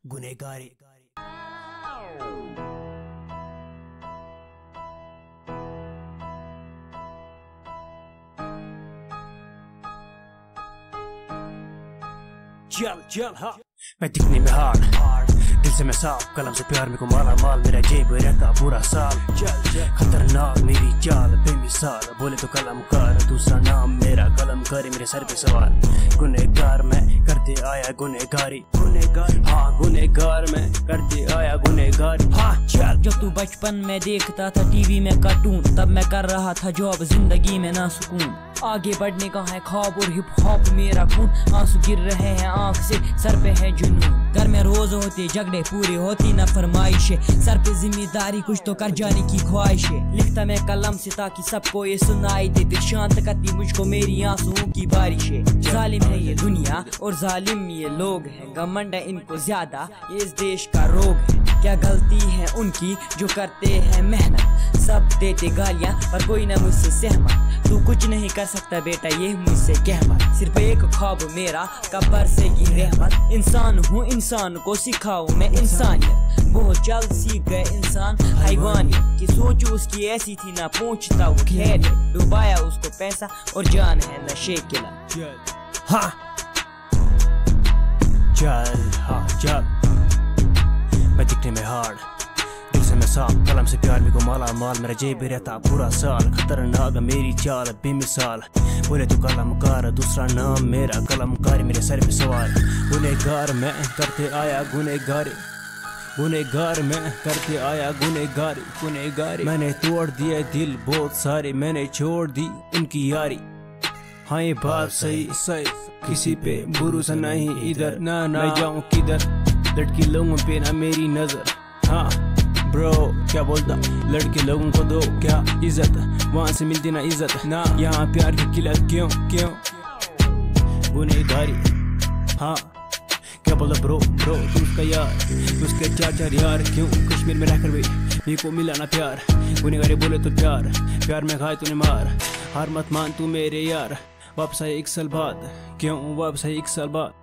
गुनहगारी। चल चल हाँ, मैं दिखने में हार्ड, दिल से मैं साफ, कलम से प्यार में को माला माल, मेरा जेब रहता पूरा साल। खतरनाक मेरी चाल बेमिसाल, बोले तो कलमकार, दूसरा नाम मेरा कलम करे मेरे सर पे सवाल। गुनहगार मैं करते आया गुनहगारी, हाँ गुनहगार मैं करते आया गुनहगारी। हाँ चल। जब तू बचपन में देखता था टीवी में कार्टून, तब मैं कर रहा था जॉब, जिंदगी में ना सुकून। आगे बढ़ने का है ख्वाब और हिप हॉप मेरा खून, आंसू गिर रहे हैं आंख से, सर पे है जुनून। घर में रोज होते झगड़े, पूरी होती ना फरमाइशें, सर पे जिम्मेदारी, कुछ तो कर जाने की ख्वाहिशें। लिखता मैं कलम से ताकि सबको ये सुनाई दे, फिर शांत करती मुझको मेरी आंसुओं की बारिशें। जालिम है ये दुनिया और जालिम ये लोग हैं, घमंड है इनको ज्यादा, ये इस देश का रोग है। क्या गलती है उनकी जो करते हैं मेहनत, सब देते गालियां पर कोई ना मुझसे सहमत। तू कुछ नहीं कर सकता बेटा ये मुझसे कहमत, सिर्फ एक ख्वाब मेरा कब बरसेगी रहमत। इंसान हूँ इंसान को सिखाऊं मैं इंसानियत, बहुत जल्द सीख गए इंसान हैवानियत। की सोच उसकी ऐसी थी ना पूछता वो खैर, डुबाया उसको पैसा और जान है नशे के लिए। हाँ चल हाँ चल, मैं दिखने में हार्ड, दिल से मैं साफ, कलम से प्यार में को माला माल, मेरा जेब भी रहता पूरा साल। खतरनाक मेरी चाल बेमिसाल, बोले तो कलमकार, दूसरा नाम मेरा कलमकारी, मेरे सर पे सवाल। गुनहगार मैं करते आया गुनहगारी, गुनहगार मैं करते आया गुनहगारी। मैंने तोड़ दिए दिल बहुत सारे, मैंने छोड़ दी उनकी यारी। हाँ ये बात सही, किसी पे भरोसा नहीं इधर, ना मैं जाऊँ किधर, लड़की लोगों पे ना मेरी नजर। हाँ ब्रो क्या बोलता, लड़के लोगों को दो क्या इज्जत, वहाँ से मिलती ना इज्जत, ना यहाँ प्यार की किल्लत क्यों गुनहगारी। हाँ क्या बोलता ब्रो तू उसका यार, उसके चार यार, क्यों कश्मीर में रहकर भी मेरे को मिला ना प्यार। गुनहगारी बोले तो प्यार में खाए तूने मार, हार मत मान तू मेरे यार, वापस आए 1 साल बाद, क्यों वापस आए 1 साल बाद।